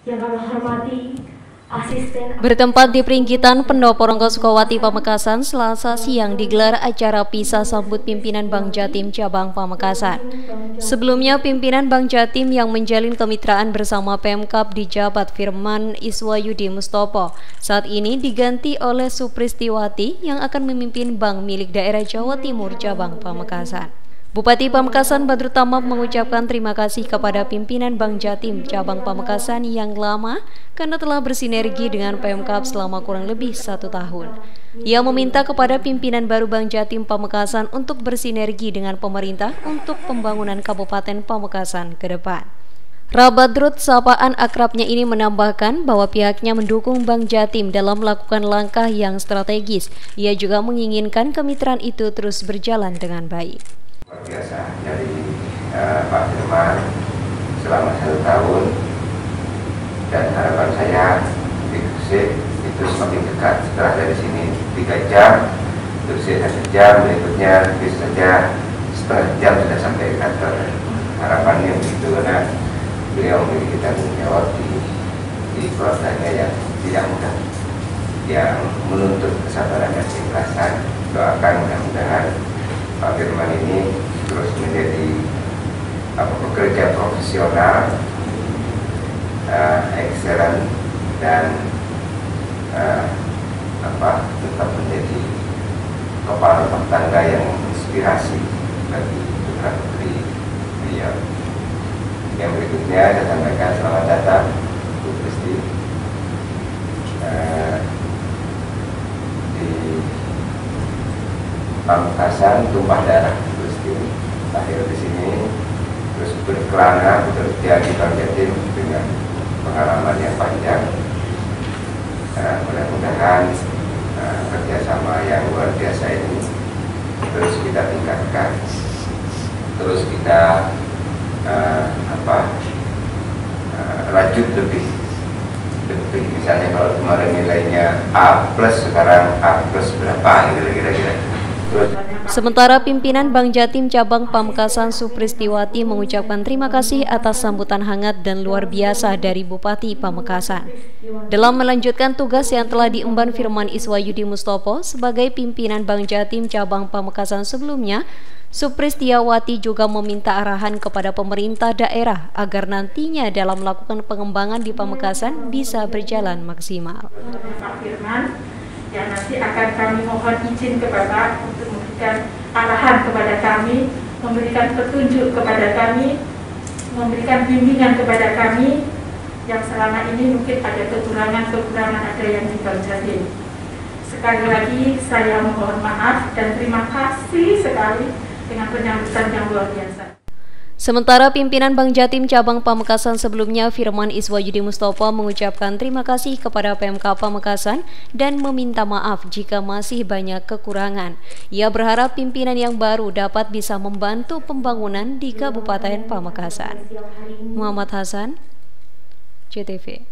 Yang kami hormati asisten. Bertempat di Peringgitan Pendopo Ronggo Sukawati Pamekasan, Selasa siang digelar acara pisah sambut pimpinan Bank Jatim Cabang Pamekasan. Sebelumnya, pimpinan Bank Jatim yang menjalin kemitraan bersama Pemkab dijabat Firman Iswayudi Mustopo saat ini diganti oleh Supristiwati yang akan memimpin bank milik daerah Jawa Timur Cabang Pamekasan. Bupati Pamekasan Badrut Tamam mengucapkan terima kasih kepada pimpinan Bank Jatim Cabang Pamekasan yang lama karena telah bersinergi dengan Pemkab selama kurang lebih 1 tahun. Ia meminta kepada pimpinan baru Bank Jatim Pamekasan untuk bersinergi dengan pemerintah untuk pembangunan Kabupaten Pamekasan ke depan. Rabadrut, sapaan akrabnya ini, menambahkan bahwa pihaknya mendukung Bank Jatim dalam melakukan langkah yang strategis. Ia juga menginginkan kemitraan itu terus berjalan dengan baik. Biasa dari Pak Firman selama 1 tahun, dan harapan saya di Gresik itu semakin dekat. Setelah dari sini 3 jam, Gresik 1 jam, berikutnya bisa saja setengah jam sudah sampai kantor. Harapannya begitu, karena beliau memiliki tanggung jawab di keluarganya yang tidak mudah, yang menuntut kesabaran dan keikhlasan. Doakan mudah-mudahan Pak Firman ini terus menjadi pekerja profesional, excellent, dan tetap menjadi kepala rumah tangga yang menginspirasi bagi putra-putri beliau. Yang berikutnya saya sampaikan selamat datang Bu Pristi di Pamekasan. Tumpah darah Pristi lahir di sini, terus berkelana bekerja di Bank Jatim dengan pengalaman yang panjang. Mudah-mudahan kerjasama yang luar biasa ini terus kita tingkatkan, terus kita rajut lebih. Misalnya kalau kemarin nilainya A+, sekarang A+ berapa kira-kira. Sementara pimpinan Bank Jatim Cabang Pamekasan Supristiwati mengucapkan terima kasih atas sambutan hangat dan luar biasa dari Bupati Pamekasan. Dalam melanjutkan tugas yang telah diemban Firman Iswayudi Mustopo sebagai pimpinan Bank Jatim Cabang Pamekasan sebelumnya, Supristiwati juga meminta arahan kepada pemerintah daerah agar nantinya dalam melakukan pengembangan di Pamekasan bisa berjalan maksimal. Pak Firman, yang nanti akan kami mohon izin ke Bapak untuk memberikan arahan kepada kami, memberikan petunjuk kepada kami, memberikan bimbingan kepada kami yang selama ini mungkin ada kekurangan ada yang di Bank Jatim. Sekali lagi saya mohon maaf dan terima kasih sekali dengan penyambutan yang luar biasa. Sementara pimpinan Bank Jatim Cabang Pamekasan sebelumnya, Firman Iswayudi Mustopo, mengucapkan terima kasih kepada Pemkab Pamekasan dan meminta maaf jika masih banyak kekurangan. Ia berharap pimpinan yang baru dapat bisa membantu pembangunan di Kabupaten Pamekasan. Muhammad Hasan, JTV.